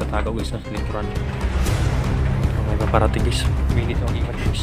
nakatago guys sa likuran. So, may paparating guys. Minute ang ingat guys.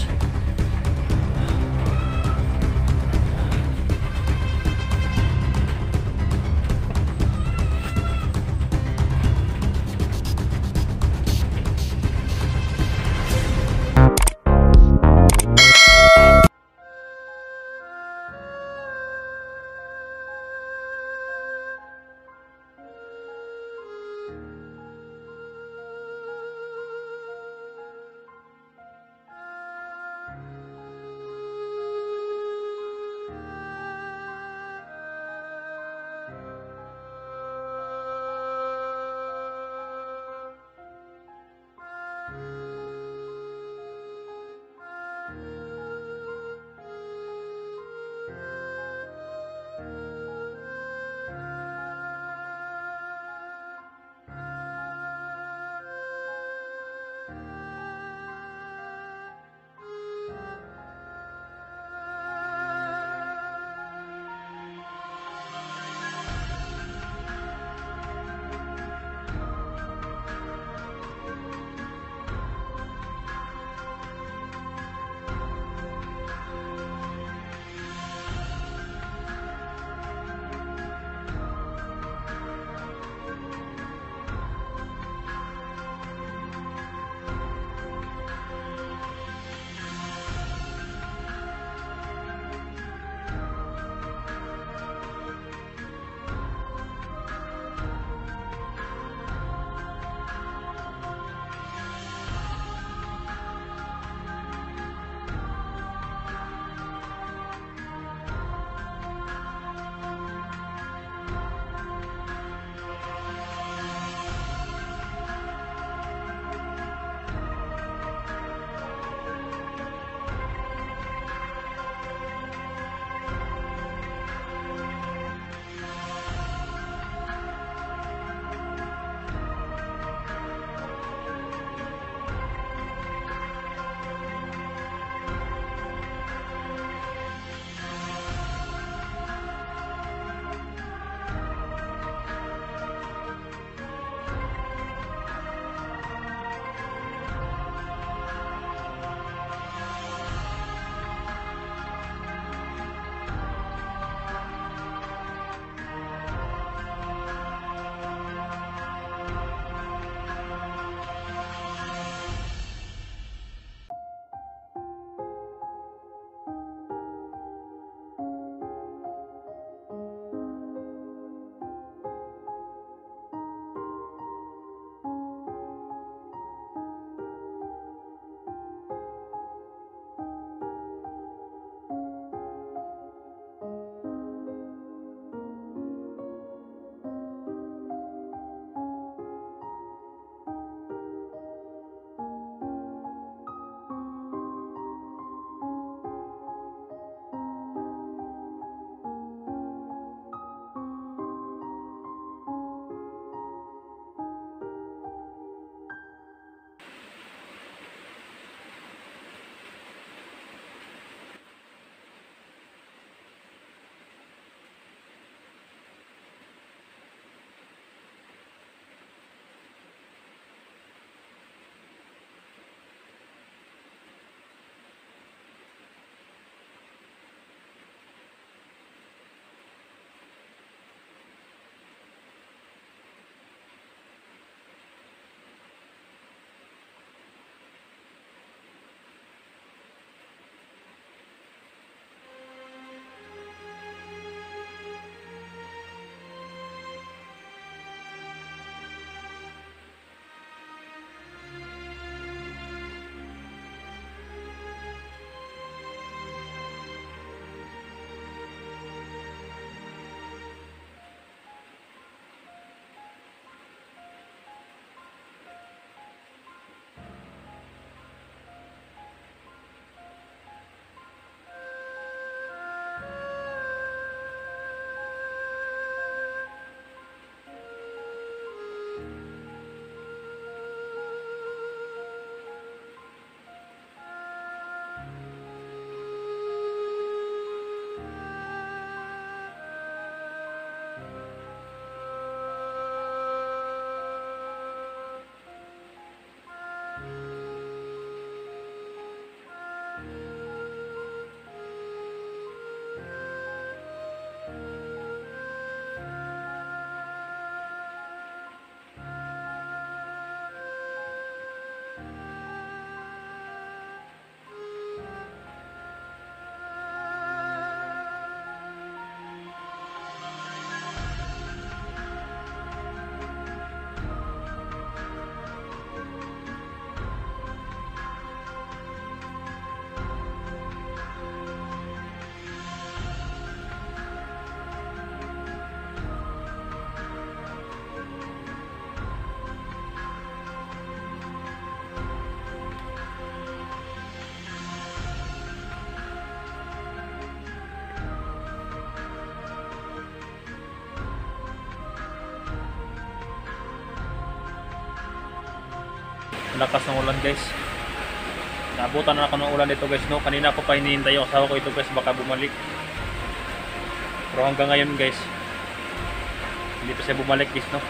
lakas ng ulan guys. Naabutan na ako ng ulan dito guys, no. Kanina ko pa hinihintay yung asawa ko ito guys, baka bumalik. Pero hanggang ngayon guys, hindi pa siya bumalik guys, no.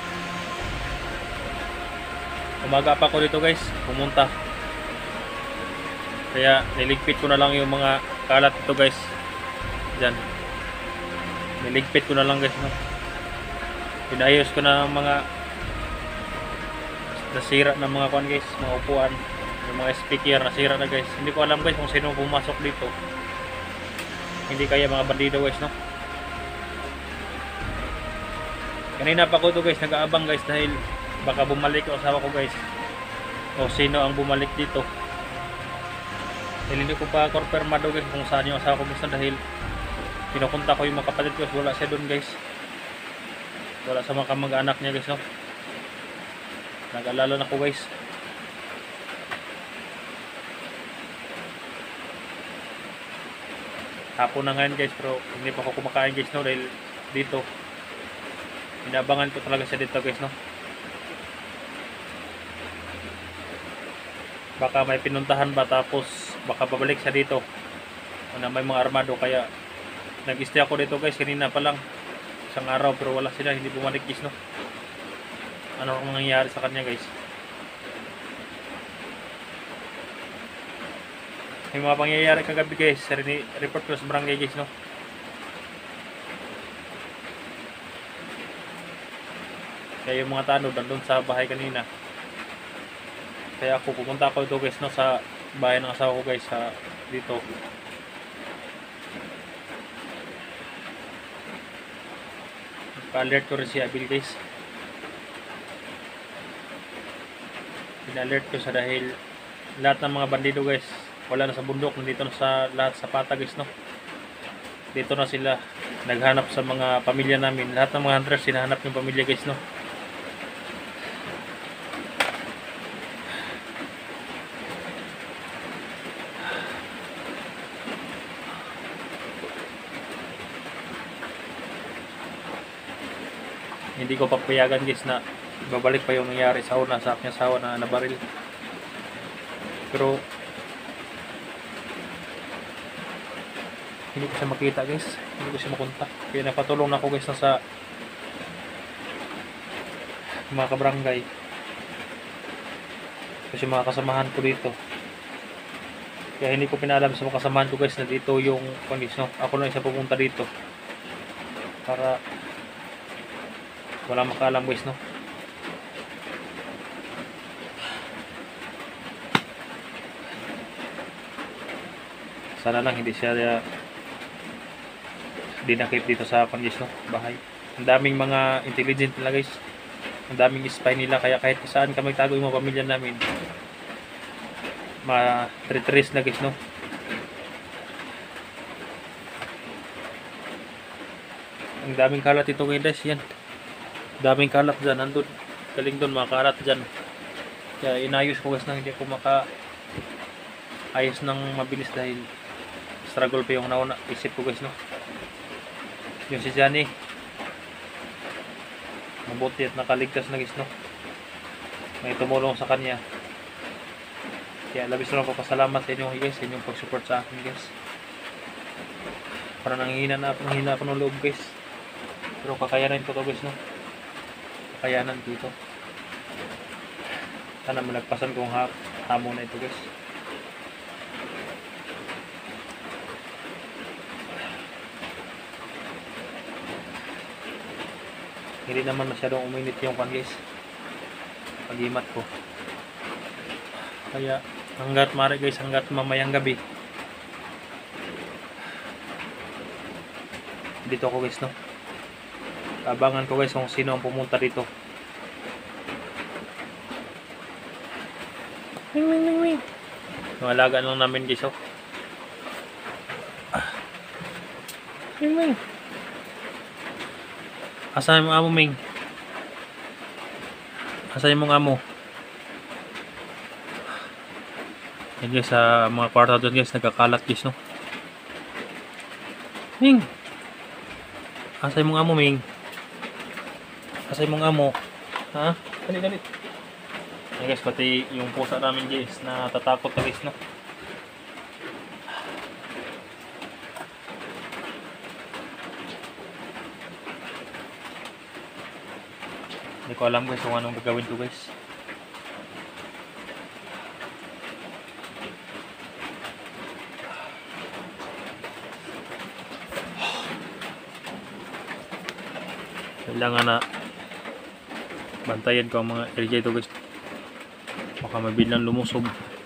Umaga pa ako dito guys, pumunta. Kaya niligpit ko na lang yung mga kalat dito guys. Diyan. Niligpit ko na lang guys, no. Pinayos ko na mga nasira na mga kuan guys, mga upuan, yung mga speaker nasira na guys. Hindi ko alam guys kung sino pumasok dito. Hindi kaya mga bandido guys, no. Kanina pa ko to guys, nag-aabang guys dahil baka bumalik yung asawa ko guys. O sino ang bumalik dito. Dahil hindi ko pa confirmado guys kung saan yung asawa ko guys, dahil pinupunta ko yung mga kapatid ko, wala siya doon guys. Wala sa mga kamag-anak niya guys, no. Nag-alala na ko guys. Hapon na ngayon guys, pero hindi pa ako kumakain guys, no, dahil dito inabangan ko talaga siya dito guys, no. Baka may pinuntahan ba, tapos baka babalik siya dito na may mga armado, kaya nag-stay ako dito guys kanina pa lang, isang araw, pero wala sila, hindi bumalik guys, no. Ano ang nangyayari sa kanya guys. May mga pangyayari kagabi guys, report ko sa barangay guys, no. Kaya yung mga tanod nandun sa bahay kanina. Kaya ako pumunta ako dito guys, no, sa bahay ng asawa ko guys, sa dito. Pa-alert ko rin si Abil guys. Pina-alert ko sa dahil lahat ng mga bandido guys, wala na sa bundok, nandito na sa lahat sa pata guys, no. Dito na sila naghanap sa mga pamilya namin. Lahat ng mga hunters hinahanap yung pamilya guys, no. Hindi ko papayagan guys na babalik pa yung nangyari sa una sa aking asawa na nabaril. Pero hindi ko siya makita guys, hindi ko siya makontak. Kaya napatulong na ako guys na sa mga kabarangay, kasi mga kasamahan ko dito. Kaya hindi ko pinalam sa mga kasamahan ko guys na dito yung kondis, no. Ako na isa pupunta dito para wala makaalam guys, no. Sana lang hindi siya dinakip dito sa kondis, no, bahay. Ang daming mga intelligent nila guys, ang daming spy nila, kaya kahit saan ka magtago yung mga pamilya namin, ma-trace na guys, no. Ang daming kalat ito guys, yan. Daming kalat dyan, nandun. Galing dun, mga kalat dyan. Kaya inayos ko guys na hindi ako ayos ng mabilis dahil struggle pa yung nauna isip ko guys, no. Yung si Johnny, mabuti at nakaligtas na guys, no. May tumulong sa kanya. Kaya labis na lang papasalamat sa inyo guys, sa inyong pag-support sa akin guys. Para nanghihina ako ng loob guys. Pero kakayanan ko to guys, no. Kakayanan dito. Sana malagpasan kong hamon na ito guys. Hindi naman masyadong uminit yung pan guys, pag-imat ko. Kaya hanggat maaari guys, hanggat mamayang gabi dito ako guys, no. Abangan ko guys kung sino ang pumunta dito. Yung alaga lang namin guys, oh. Asan yung amo, Ming? Asan yung amo? Yan guys, sa mga kwarto doon guys, nagkakalat guys, no. Ming! Asan yung amo, Ming? Asan yung amo? Ha? Dali. guys, pati yung pusa namin guys na tatakot na guys, no? Hindi ko alam guys kung anong gagawin ko guys. Kailangan na bantayan ko ang mga area ito guys, baka mabilang lumusob.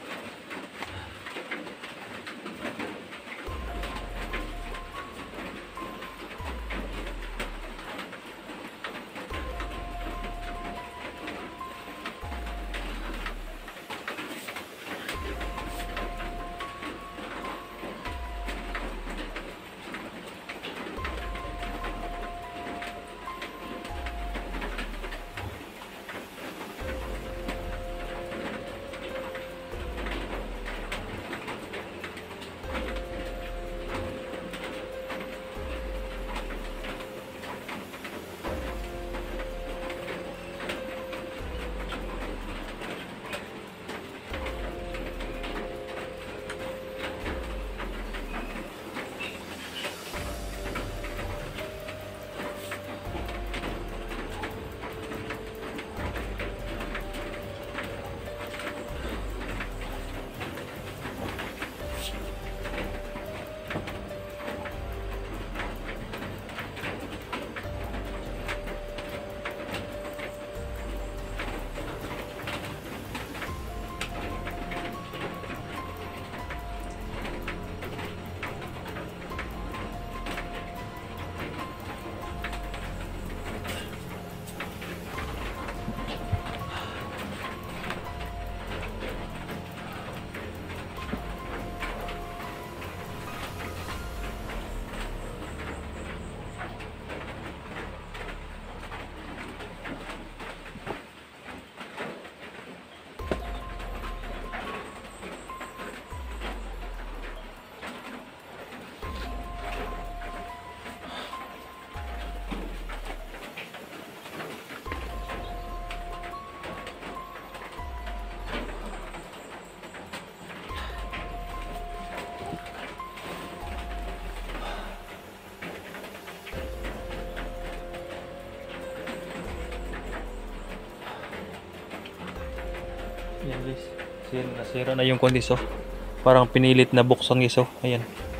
Yan guys, nasira na yung kondiso. Parang pinilit na buksan guys, oh. Ayan,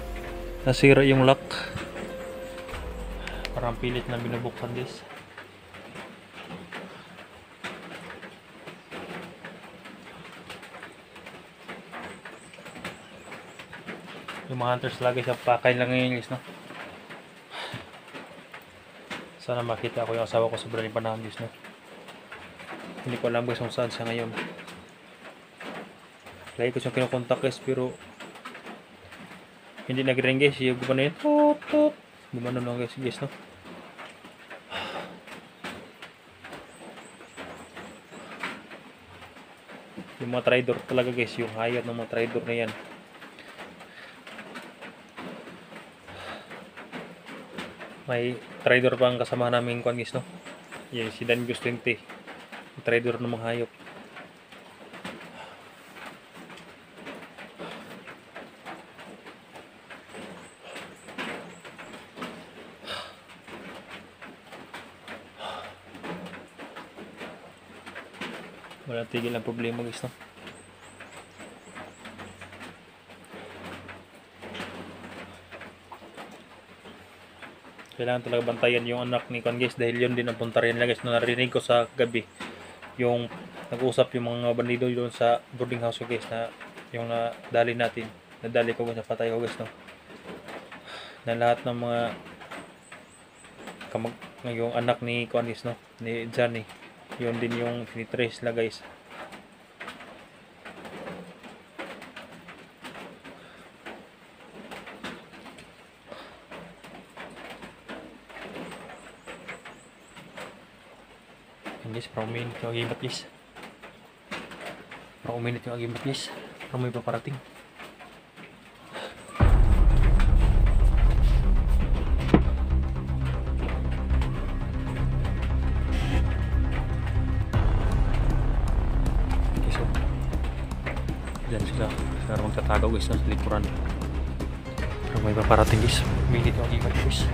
nasira yung lock. Parang pilit na binubuksan guys. Yung mga hunters lagi sa pakay lang ngayon guys, no? Sana makita ko yung asawa ko sa braling panahon guys, no? Hindi ko alam guys kung saan siya ngayon. Lagi ko siyang kinukontak guys, pero hindi nag-ring guys. Yung gumano yun, tot tot, gumano lang guys, no? Yung mga trader talaga guys, yung hayat ng mga trader na yan. May trader pa ang kasama namin kuan guys, no? Yan si Dan Gustente, trader ng mga hayop. Walang tigil ang problema guys, no? Kailangan talaga bantayan yung anak ni Kwan guys, dahil yun din ang punta rin lang guys, no? Narinig ko sa gabi yung nag-usap yung mga bandido doon sa boarding house ko guys, na yung nadali natin, nadali ko guys, napatay ko guys, no? Na lahat ng mga yung anak ni Kwan guys, no? Ni Johnny, yun din yung tinitrace la guys. Guys, parang uminit yung agimat guys. Parang uminit yung agimat guys. Parang may paparating. Diyan sila. Siguro magtatago guys no, sa likuran. Pero may paparating guys. Minute yung iwan guys.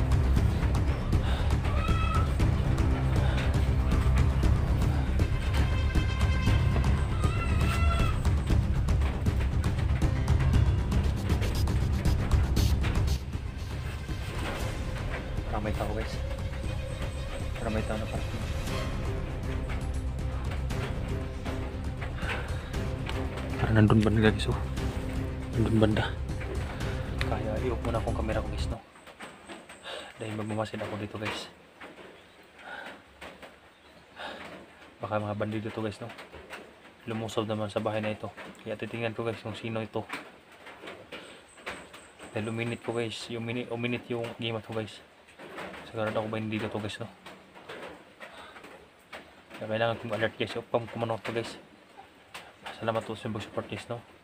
Parang may tao guys. Parang may tao na parating. Parang nandun banda guys oh. Nandun banda. Kaya i-off muna akong camera ko guys no. Dahil magmamasid ako dito guys. Baka mga bandido to guys no. Lumusob naman sa bahay na ito. Kaya titingnan ko guys kung sino ito. Dahil uminit ko guys. Uminit yung game to guys. Sigurado ako ba hindi to guys no. Kaya kailangan kong alert guys. Upang kumanot to guys. Salamat po sa support guys no.